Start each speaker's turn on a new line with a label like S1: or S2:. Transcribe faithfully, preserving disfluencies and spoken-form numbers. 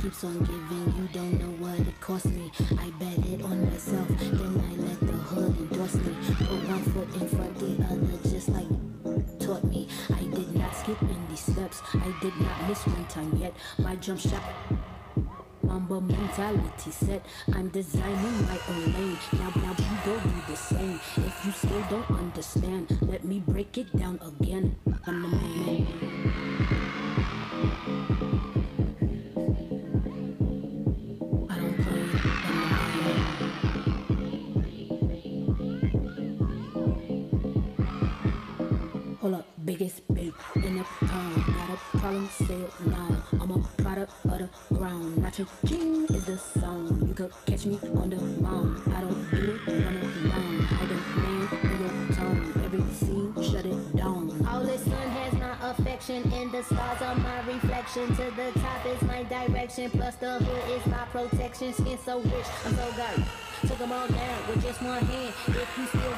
S1: keeps on giving. You don't know what it cost me. I bet it on myself, then I let the hood endorse me. Put one foot in front, the other, just like taught me. I did not skip any steps, I did not miss one time yet. My jump shot, Mamba mentality set. I'm designing my own lane. Now, now you go do the same. If you still don't understand, let me break it down again. I'm the man. I don't play. I'm the man. Hold up, biggest babe in the town. Got a problem, say it now. I'm a product of the ground. Not your king is the sound. You could catch me on the mound. I don't do it, run around. I don't man in your town. Every scene, shut it down.
S2: All the sun has my affection, and the stars are my reflection. To the top is my direction, plus the hood is my protection. Skin so rich, I'm so dirty. Took them all down with just one hand. If you still